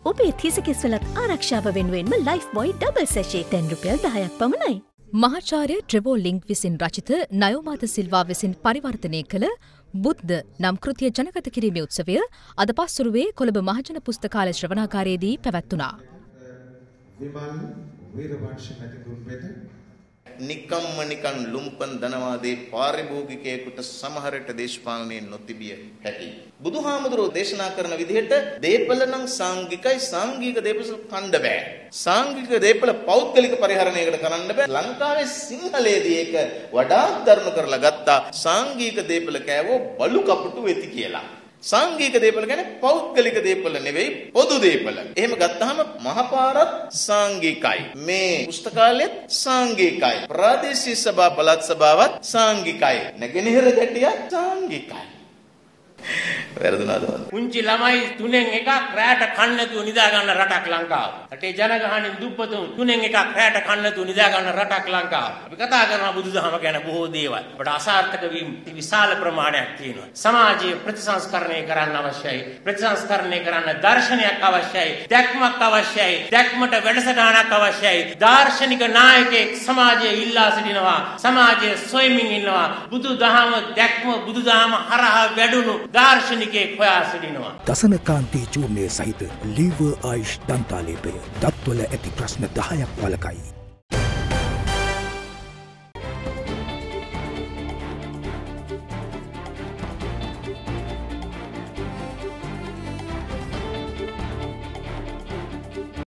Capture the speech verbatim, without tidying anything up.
ඔබේ තිසකෙස්වලත් ආරක්ෂාව වෙනුවෙන්ම life බොයි double සැෂේ දැන් රුපියල් දහයක් පමණයි. මහාචාර්ය ට්‍රෙවෝ ලින්ක් විසින් රචිත නයෝමාත සිල්වා විසින් පරිවර්තනය කළ බුද්ධ නම් කෘතිය ජනගත කිරීමේ උත්සවය අද පස්වරුවේ කොළඹ මහජන පුස්තකාලය ශ්‍රවණාගාරයේදී පැවැත්වුණා. නිකම්ම නිකන් ලුම්පන් ධනවාදී පාරිභෝගිකයෙකුට සමහරට දේශපාලනයේ නොතිබිය හැකි. බුදුහාමුදුරුවෝ දේශනා කරන විදිහට දීපල නම් සාංගිකයි සාංගික දීපල කණ්ඩ බෑ. සාංගික දීපල පෞද්ගලික පරිහරණයකට කරන්න බෑ. ලංකාවේ සිංහලයේදී ඒක වඩා දරුණු කරලා ගත්තා. සාංගික දීපල කෑවෝ බලු කපුටු වෙති කියලා. සාංගික දීපල කියන්නේ පෞද්ගලික දීපල නෙවෙයි පොදු දීපල. එහෙම ගත්තාම මහපාරත් සාංගිකයි. මේ පුස්තකාලයත් සාංගිකයි. ප්‍රාදේශීය සභා පළාත් සභාවත් සාංගිකයි. නැගෙනහිර ගැටියත් සාංගිකයි. වැරදුනාද? පුංචි ළමයි තුනෙන් එකක් රැට කන්න නැතුව නිදා ගන්න රටක් ලංකාව. රටේ ජනගහණයෙන් දුප්පතුන් තුනෙන් එකක් රැට කන්න නැතුව නිදා ගන්න රටක් ලංකාව. අපි කතා කරනවා බුදුදහම ගැන බොහෝ දේවල්. අපට අසාර්ථක වීම විශාල ප්‍රමාණයක් තියෙනවා. සමාජයේ ප්‍රතිසංස්කරණය කරන්න අවශ්‍යයි. ප්‍රතිසංස්කරණය කරන්න දර්ශනයක් අවශ්‍යයි. දැක්මක් අවශ්‍යයි. දැක්මට වැඩසටහනක් අවශ්‍යයි. දාර්ශනික නායකයෙක් සමාජයේ ඉල්ලා සිටිනවා. සමාජයේ සොයමින් ඉන්නවා. බුදුදහම දැක්ම බුදුදහම හරහා වැඩුණු දාර්ශනිකයෙක් හොයා සිටිනවා. දසනකාන්ති චූර්ණය සහිත ලීවර් ආයුෂ් දන්තාලේපය දත්වල ඇති ප්‍රශ්න දහයක් වළකයි.